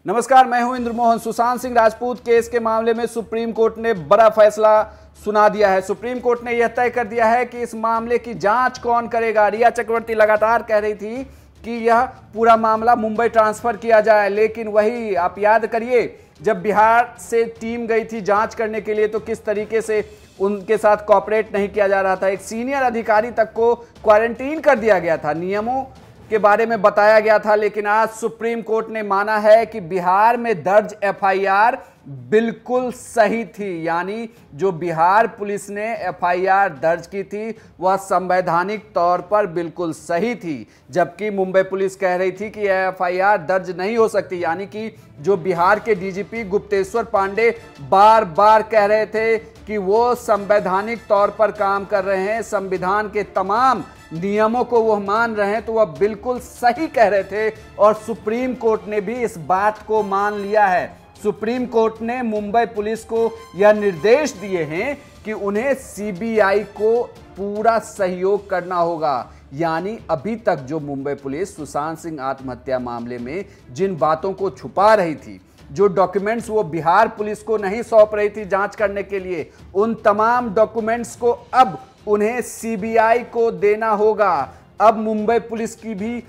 नमस्कार, मैं हूं इंद्रमोहन। सुशांत सिंह राजपूत केस के मामले में सुप्रीम कोर्ट ने बड़ा फैसला सुना दिया है। सुप्रीम कोर्ट ने यह तय कर दिया है कि इस मामले की जांच कौन करेगा। रिया चक्रवर्ती लगातार कह रही थी कि यह पूरा मामला मुंबई ट्रांसफर किया जाए, लेकिन वही आप याद करिए, जब बिहार से टीम गई थी जांच करने के लिए तो किस तरीके से उनके साथ कोऑपरेट नहीं किया जा रहा था। एक सीनियर अधिकारी तक को क्वारंटीन कर दिया गया था, नियमों के बारे में बताया गया था। लेकिन आज सुप्रीम कोर्ट ने माना है कि बिहार में दर्ज एफआईआर बिल्कुल सही थी, यानी जो बिहार पुलिस ने एफआईआर दर्ज की थी वह संवैधानिक तौर पर बिल्कुल सही थी, जबकि मुंबई पुलिस कह रही थी कि यह एफआईआर दर्ज नहीं हो सकती। यानी कि जो बिहार के डीजीपी गुप्तेश्वर पांडे बार बार कह रहे थे कि वो संवैधानिक तौर पर काम कर रहे हैं, संविधान के तमाम नियमों को वह मान रहे हैं, तो वह बिल्कुल सही कह रहे थे और सुप्रीम कोर्ट ने भी इस बात को मान लिया है। सुप्रीम कोर्ट ने मुंबई पुलिस को यह निर्देश दिए हैं कि उन्हें सीबीआई को पूरा सहयोग करना होगा। यानी अभी तक जो मुंबई पुलिस सुशांत सिंह आत्महत्या मामले में जिन बातों को छुपा रही थी, जो डॉक्यूमेंट्स वो बिहार पुलिस को नहीं सौंप रही थी जांच करने के लिए, उन तमाम डॉक्यूमेंट्स को अब उन्हें सीबीआई को देना होगा। अब मुंबई पुलिस की भी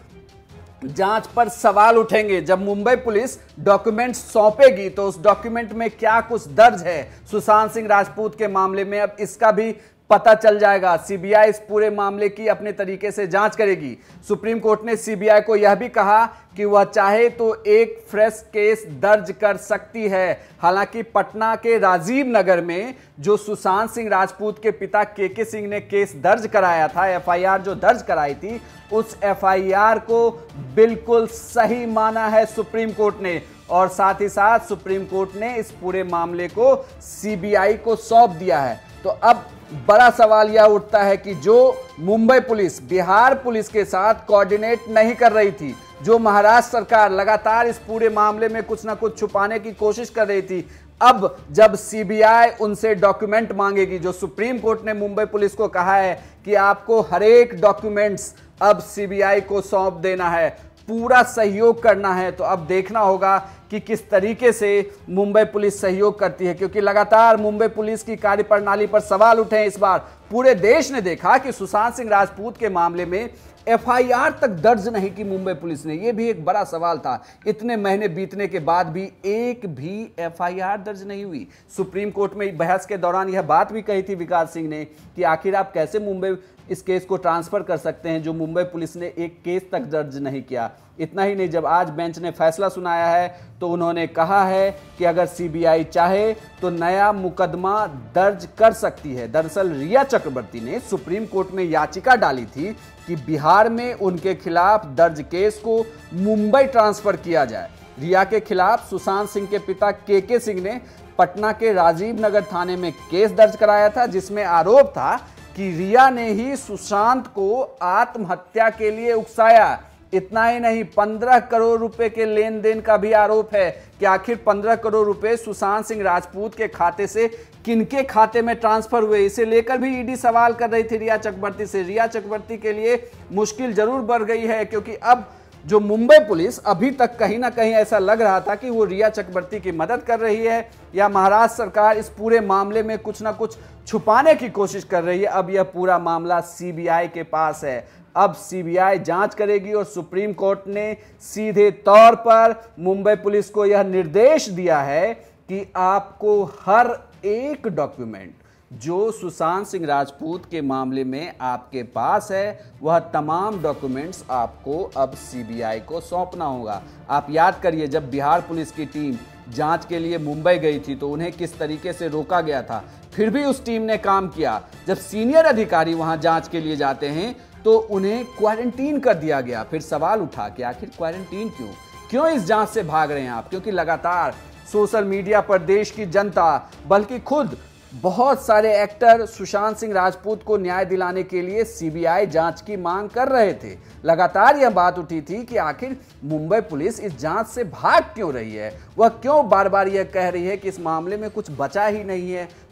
जांच पर सवाल उठेंगे। जब मुंबई पुलिस डॉक्यूमेंट सौंपेगी तो उस डॉक्यूमेंट में क्या कुछ दर्ज है सुशांत सिंह राजपूत के मामले में, अब इसका भी पता चल जाएगा। सीबीआई इस पूरे मामले की अपने तरीके से जांच करेगी। सुप्रीम कोर्ट ने सीबीआई को यह भी कहा कि वह चाहे तो एक फ्रेश केस दर्ज कर सकती है। हालांकि पटना के राजीव नगर में जो सुशांत सिंह राजपूत के पिता केके सिंह ने केस दर्ज कराया था, एफआईआर जो दर्ज कराई थी, उस एफआईआर को बिल्कुल सही माना है सुप्रीम कोर्ट ने। और साथ ही साथ सुप्रीम कोर्ट ने इस पूरे मामले को सीबीआई को सौंप दिया है। तो अब बड़ा सवाल यह उठता है कि जो मुंबई पुलिस बिहार पुलिस के साथ कोऑर्डिनेट नहीं कर रही थी, जो महाराष्ट्र सरकार लगातार इस पूरे मामले में कुछ ना कुछ छुपाने की कोशिश कर रही थी, अब जब सीबीआई उनसे डॉक्यूमेंट मांगेगी, जो सुप्रीम कोर्ट ने मुंबई पुलिस को कहा है कि आपको हर एक डॉक्यूमेंट्स अब सीबीआई को सौंप देना है, पूरा सहयोग करना है, तो अब देखना होगा कि किस तरीके से मुंबई पुलिस सहयोग करती है। क्योंकि लगातार मुंबई पुलिस की कार्यप्रणाली पर सवाल उठे हैं। इस बार पूरे देश ने देखा कि सुशांत सिंह राजपूत के मामले में एफआईआर तक दर्ज नहीं की मुंबई पुलिस ने। यह भी एक बड़ा सवाल था। इतने महीने बीतने के बाद भी एक भी एफआईआर दर्ज नहीं हुई। सुप्रीम कोर्ट में बहस के दौरान यह बात भी कही थी विकास सिंह ने कि आखिर आप कैसे मुंबई इस केस को ट्रांसफर कर सकते हैं जो मुंबई पुलिस ने एक केस तक दर्ज नहीं किया। इतना ही नहीं, जब आज बेंच ने फैसला सुनाया है तो उन्होंने कहा है कि अगर सीबीआई चाहे तो नया मुकदमा दर्ज कर सकती है। दरअसल रिया चक्रवर्ती ने सुप्रीम कोर्ट में याचिका डाली थी कि बिहार में उनके खिलाफ दर्ज केस को मुंबई ट्रांसफर किया जाए। रिया के खिलाफ सुशांत सिंह के पिता केके सिंह ने पटना के राजीव नगर थाने में केस दर्ज कराया था, जिसमें आरोप था कि रिया ने ही सुशांत को आत्महत्या के लिए उकसाया। इतना ही नहीं, 15 करोड़ रुपए के लेन देन का भी आरोप है कि आखिर 15 करोड़ रुपए सुशांत सिंह राजपूत के खाते से किनके खाते में ट्रांसफर हुए, इसे लेकर भी ईडी सवाल कर रही थी रिया चक्रवर्ती से। रिया चक्रवर्ती के लिए मुश्किल जरूर बढ़ गई है, क्योंकि अब जो मुंबई पुलिस अभी तक कहीं ना कहीं ऐसा लग रहा था कि वो रिया चक्रवर्ती की मदद कर रही है या महाराष्ट्र सरकार इस पूरे मामले में कुछ ना कुछ छुपाने की कोशिश कर रही है। अब यह पूरा मामला सीबीआई के पास है। अब सीबीआई जांच करेगी और सुप्रीम कोर्ट ने सीधे तौर पर मुंबई पुलिस को यह निर्देश दिया है कि आपको हर एक डॉक्यूमेंट जो सुशांत सिंह राजपूत के मामले में आपके पास है, वह तमाम डॉक्यूमेंट्स आपको अब सीबीआई को सौंपना होगा। आप याद करिए, जब बिहार पुलिस की टीम जांच के लिए मुंबई गई थी तो उन्हें किस तरीके से रोका गया था, फिर भी उस टीम ने काम किया। जब सीनियर अधिकारी वहां जांच के लिए जाते हैं तो उन्हें क्वारंटीन कर दिया गया। फिर सवाल उठा कि आखिर क्वारंटीन क्यों इस जांच से भाग रहे हैं आप? क्योंकि लगातार सोशल मीडिया पर देश की जनता, बल्कि खुद बहुत सारे एक्टर सुशांत सिंह राजपूत को न्याय दिलाने के लिए सीबीआई जांच की मांग कर रहे थे। लगातार यह बात उठी थी कि आखिर मुंबई पुलिस इस जांच से भाग क्यों रही है, वह क्यों बार बार यह कह रही है कि इस मामले में कुछ बचा ही नहीं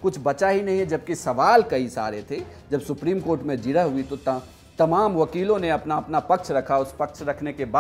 है, जबकि सवाल कई सारे थे। जब सुप्रीम कोर्ट में जिरह हुई तो तमाम वकीलों ने अपना अपना पक्ष रखा। उस पक्ष रखने के बाद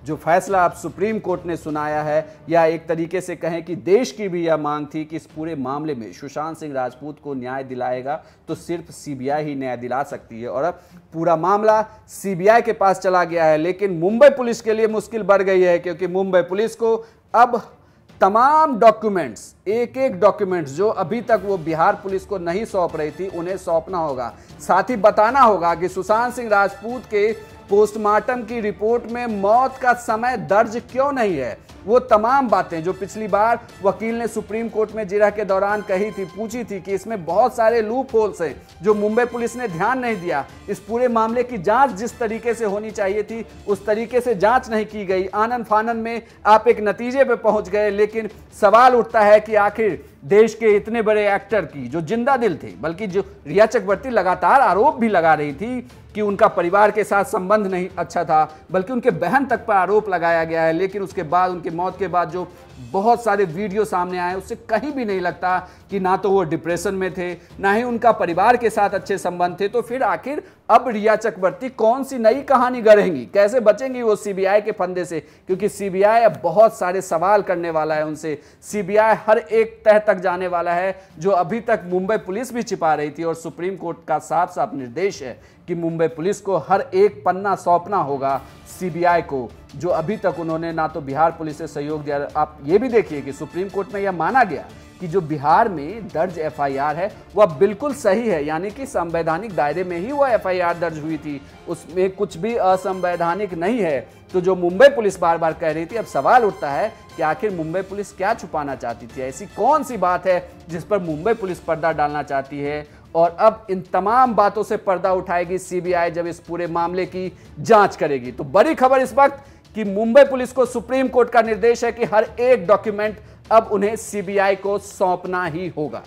जो फैसला अब सुप्रीम कोर्ट ने सुनाया है, या एक तरीके से कहें कि देश की भी यह मांग थी कि इस पूरे मामले में सुशांत सिंह राजपूत को न्याय दिलाएगा तो सिर्फ सीबीआई ही न्याय दिला सकती है। और अब पूरा मामला सीबीआई के पास चला गया है, लेकिन मुंबई पुलिस के लिए मुश्किल बढ़ गई है, क्योंकि मुंबई पुलिस को अब तमाम डॉक्यूमेंट्स, एक एक डॉक्यूमेंट्स जो अभी तक वो बिहार पुलिस को नहीं सौंप रही थी, उन्हें सौंपना होगा। साथ ही बताना होगा कि सुशांत सिंह राजपूत के पोस्टमार्टम की रिपोर्ट में मौत का समय दर्ज क्यों नहीं है। वो तमाम बातें जो पिछली बार वकील ने सुप्रीम कोर्ट में जिरह के दौरान कही थी, पूछी थी कि इसमें बहुत सारे लूप होल्स हैं जो मुंबई पुलिस ने ध्यान नहीं दिया। इस पूरे मामले की जांच जिस तरीके से होनी चाहिए थी उस तरीके से जांच नहीं की गई। आनन फानन में आप एक नतीजे पे पहुंच गए, लेकिन सवाल उठता है कि आखिर देश के इतने बड़े एक्टर की जो जिंदा दिल थे, बल्कि जो रिया चक्रवर्ती लगातार आरोप भी लगा रही थी कि उनका परिवार के साथ संबंध नहीं अच्छा था, बल्कि उनके बहन तक पर आरोप लगाया गया है, लेकिन उसके बाद उनकी मौत के बाद जो बहुत सारे वीडियो सामने आए उससे कहीं भी नहीं लगता कि ना तो वो डिप्रेशन में थे, ना ही उनका परिवार के साथ अच्छे संबंध थे। तो फिर आखिर अब रिया चक्रवर्ती कौन सी नई कहानी गढ़ेंगी, कैसे बचेंगी वो सीबीआई के फंदे से, क्योंकि सीबीआई अब बहुत सारे सवाल करने वाला है उनसे। सीबीआई हर एक तह तक जाने वाला है जो अभी तक मुंबई पुलिस भी छिपा रही थी, और सुप्रीम कोर्ट का साफ साफ निर्देश है कि मुंबई पुलिस को हर एक पन्ना सौंपना होगा सीबीआई को, जो अभी तक उन्होंने ना तो बिहार पुलिस से सहयोग दिया। आप ये भी देखिए कि सुप्रीम कोर्ट में यह माना गया कि जो बिहार में दर्ज एफआईआर है वह बिल्कुल सही है, यानी कि संवैधानिक दायरे में ही वह एफआईआर दर्ज हुई थी, उसमें कुछ भी असंवैधानिक नहीं है। तो जो मुंबई पुलिस बार बार कह रही थी, अब सवाल उठता है कि आखिर मुंबई पुलिस क्या छुपाना चाहती थी, ऐसी कौन सी बात है जिस पर मुंबई पुलिस पर्दा डालना चाहती है। और अब इन तमाम बातों से पर्दा उठाएगी सीबीआई जब इस पूरे मामले की जांच करेगी। तो बड़ी खबर इस वक्त कि मुंबई पुलिस को सुप्रीम कोर्ट का निर्देश है कि हर एक डॉक्यूमेंट अब उन्हें सीबीआई को सौंपना ही होगा।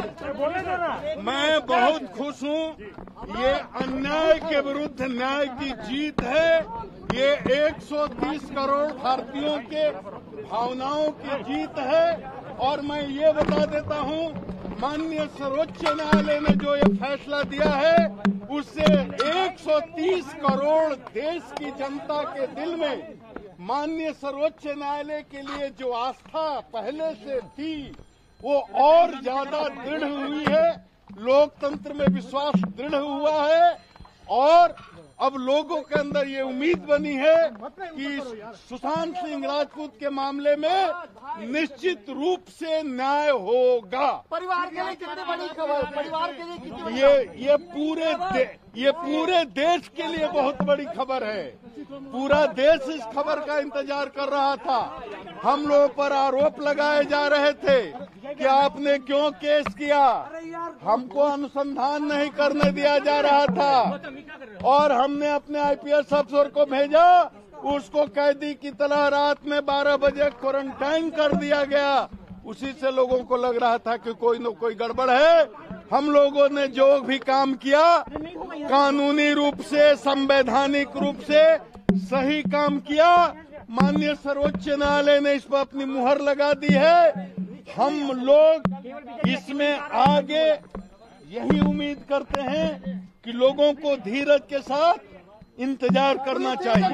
मैं बहुत खुश हूं। ये अन्याय के विरुद्ध न्याय की जीत है। ये 130 करोड़ भारतीयों के भावनाओं की जीत है। और मैं ये बता देता हूं, माननीय सर्वोच्च न्यायालय ने जो ये फैसला दिया है उससे 130 करोड़ देश की जनता के दिल में माननीय सर्वोच्च न्यायालय के लिए जो आस्था पहले से थी वो और ज्यादा दृढ़ हुई है। लोकतंत्र में विश्वास दृढ़ हुआ है और अब लोगों के अंदर ये उम्मीद बनी है कि सुशांत सिंह राजपूत के मामले में निश्चित रूप से न्याय होगा। परिवार के लिए कितनी बड़ी खबर, परिवार के लिए कितनी बड़ी ये पूरे देश के लिए बहुत बड़ी खबर है। पूरा देश इस खबर का इंतजार कर रहा था। हम लोगों पर आरोप लगाए जा रहे थे कि आपने क्यों केस किया, हमको अनुसंधान नहीं करने दिया जा रहा था और हमने अपने आईपीएस अफसर को भेजा, उसको कैदी की तरह रात में 12 बजे क्वारंटाइन कर दिया गया। उसी से लोगों को लग रहा था कि कोई न कोई गड़बड़ है। हम लोगों ने जो भी काम किया कानूनी रूप से, संवैधानिक रूप से सही काम किया। माननीय सर्वोच्च न्यायालय ने इस पर अपनी मुहर लगा दी है। हम लोग इसमें आगे यही उम्मीद करते हैं कि लोगों को धीरज के साथ इंतजार करना चाहिए।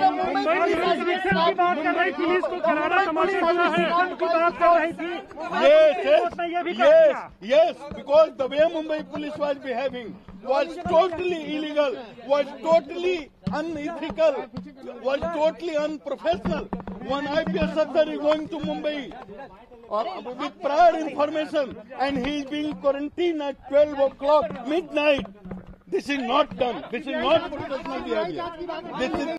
Yes, because the way Mumbai police was behaving was totally illegal, was totally unethical, was totally unprofessional. One IPS officer is going to Mumbai with prior information and he is being quarantined at 12 o'clock midnight. This is not done. This is not professional behavior. This is